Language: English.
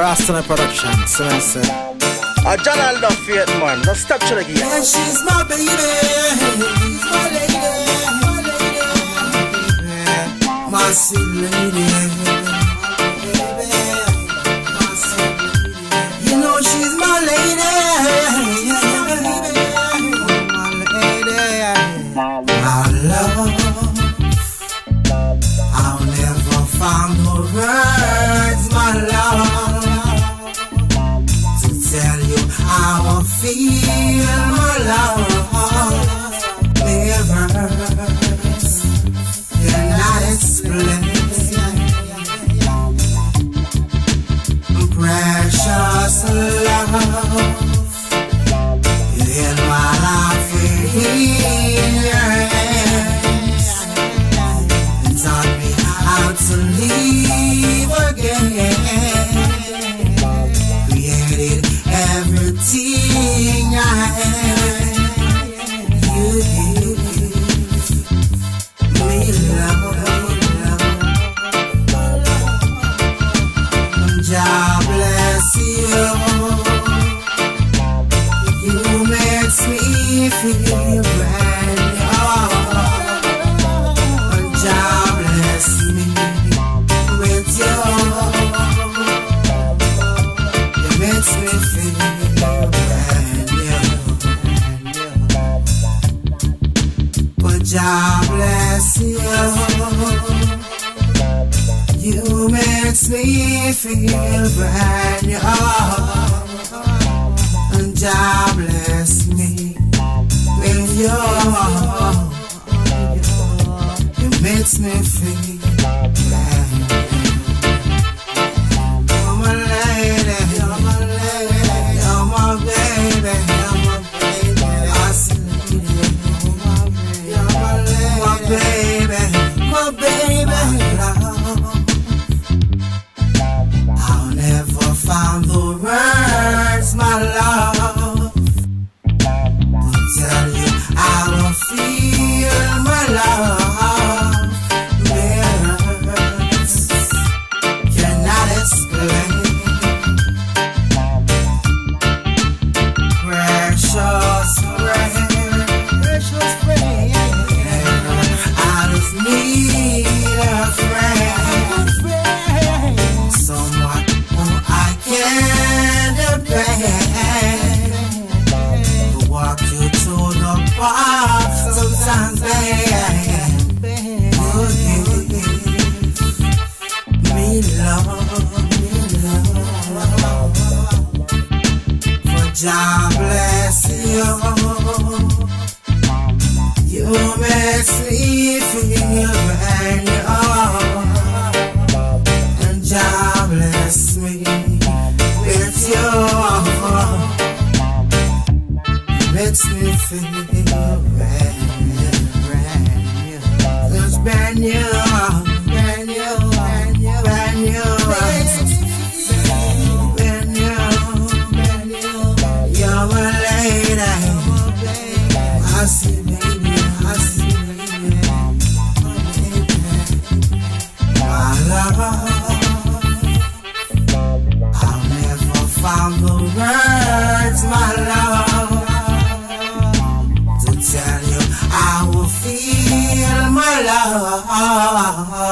Rastan production, so I say. John, I love it, man. Don't stop trying to get. Yeah, she's my baby. She's my lady. My sweet lady. You know she's my lady. My love. I'll never find the words, my love, to tell you how I feel, my love. Words cannot explain. Precious love, you held my life in your hands and taught me how to live again. Created everything I am. You give me love. God bless you. You makes me feel brand new. God bless me with you. You makes me feel brand new. But God bless you. You makes me feel brand new. And God bless me with you. You makes me feel brand new. You're my lady, you're my lady, you're my baby, you're my baby. I see you, you're my lady, my baby, my baby. I'll never find the words, my love, to tell you how I feel, my love. Words cannot explain. Precious friend, precious friend. I just need a friend, someone who I can depend, to walk you to the path sometimes, babe. Give me love, for God bless you. You makes me feel brand new. And God bless me with you. It makes me feel brand new, brand new. It's brand new, brand new, brand new, brand new. Brand new, brand new. You're my lady. I see, baby, I see, baby. My love. I'll never find the words, my love, to tell you how I feel, my love.